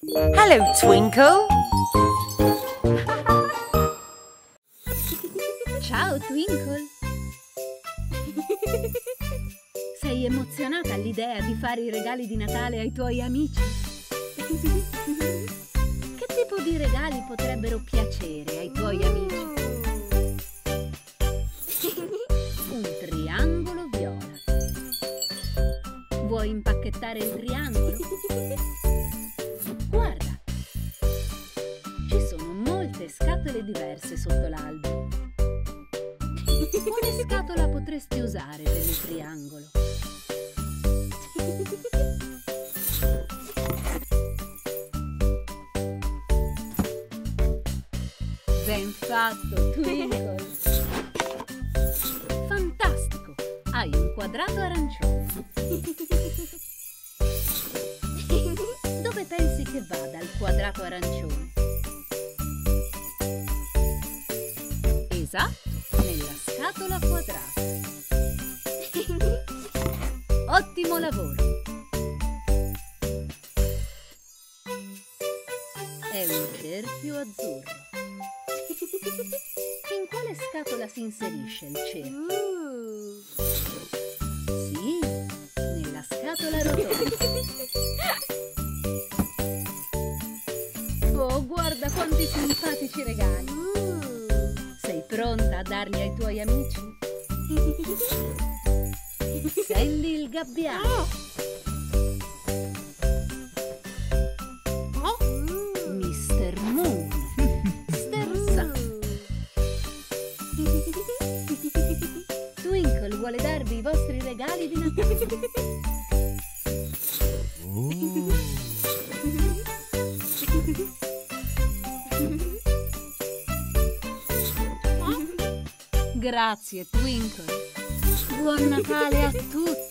Hello, Twinkle. Ciao, Twinkle. Sei emozionata all'idea di fare i regali di Natale ai tuoi amici? Che tipo di regali potrebbero piacere ai tuoi amici? Un triangolo viola. Vuoi impacchettare il triangolo? Guarda, ci sono molte scatole diverse sotto l'albero. Quale scatola potresti usare per il triangolo? Ben fatto, Twinkle! Fantastico! Hai un quadrato arancione. Dove pensi che vada il quadrato arancione? Esatto, nella scatola quadrata. Ottimo lavoro! È un cerchio azzurro. In quale scatola si inserisce il cerchio? Sì, nella scatola rotonda. Oh, guarda quanti simpatici regali! Sei pronta a darli ai tuoi amici? Accendi il gabbiano. Mr. Moon. Sterza. Twinkle vuole darvi i vostri regali di Natale. Grazie, Twinkle. Buon Natale a tutti!